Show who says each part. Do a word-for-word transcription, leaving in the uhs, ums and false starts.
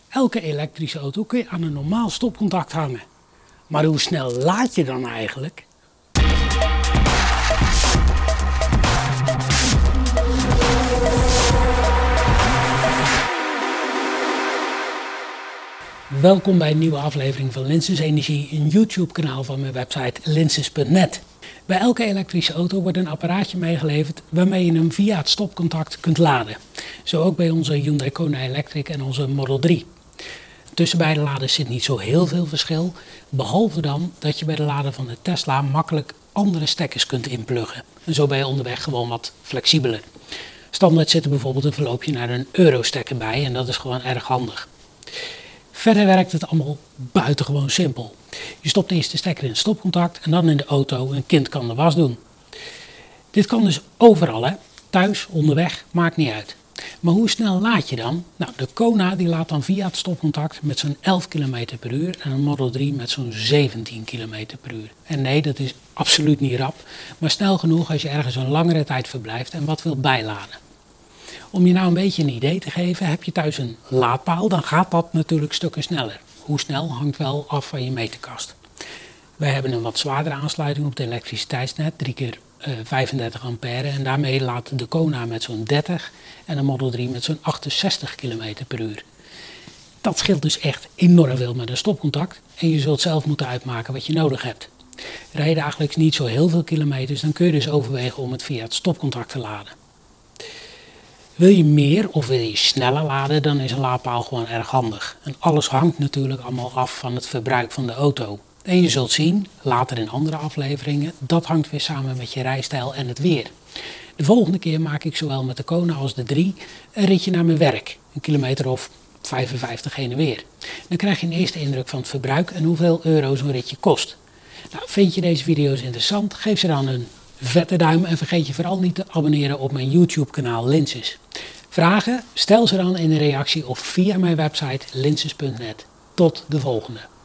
Speaker 1: Elke elektrische auto kun je aan een normaal stopcontact hangen. Maar hoe snel laad je dan eigenlijk? Welkom bij een nieuwe aflevering van Linses Energie, een YouTube kanaal van mijn website linses punt net. Bij elke elektrische auto wordt een apparaatje meegeleverd waarmee je hem via het stopcontact kunt laden. Zo ook bij onze Hyundai Kona Electric en onze Model drie. Tussen beide laders zit niet zo heel veel verschil, behalve dan dat je bij de lader van de Tesla makkelijk andere stekkers kunt inpluggen. En zo ben je onderweg gewoon wat flexibeler. Standaard zit er bijvoorbeeld een verloopje naar een Euro-stekker bij en dat is gewoon erg handig. Verder werkt het allemaal buitengewoon simpel. Je stopt eerst de stekker in het stopcontact en dan in de auto. Een kind kan de was doen. Dit kan dus overal, hè? Thuis, onderweg, maakt niet uit. Maar hoe snel laad je dan? Nou, de Kona die laat dan via het stopcontact met zo'n elf kilometer per uur en een Model drie met zo'n zeventien kilometer per uur. En nee, dat is absoluut niet rap, maar snel genoeg als je ergens een langere tijd verblijft en wat wil bijladen. Om je nou een beetje een idee te geven, heb je thuis een laadpaal, dan gaat dat natuurlijk stukken sneller. Hoe snel hangt wel af van je meterkast. Wij hebben een wat zwaardere aansluiting op het elektriciteitsnet, drie keer vijfendertig ampère. En daarmee laat de Kona met zo'n dertig en een Model drie met zo'n achtenzestig kilometer per uur. Dat scheelt dus echt enorm veel met een stopcontact. En je zult zelf moeten uitmaken wat je nodig hebt. Rij je dagelijks niet zo heel veel kilometers, dan kun je dus overwegen om het via het stopcontact te laden. Wil je meer of wil je sneller laden, dan is een laadpaal gewoon erg handig. En alles hangt natuurlijk allemaal af van het verbruik van de auto. En je zult zien, later in andere afleveringen, dat hangt weer samen met je rijstijl en het weer. De volgende keer maak ik zowel met de Kona als de drie een ritje naar mijn werk. Een kilometer of vijfenvijftig heen en weer. Dan krijg je een eerste indruk van het verbruik en hoeveel euro zo'n ritje kost. Nou, vind je deze video's interessant? Geef ze dan een vette duim en vergeet je vooral niet te abonneren op mijn YouTube kanaal Linses. Vragen? Stel ze dan in een reactie of via mijn website linses punt net. Tot de volgende.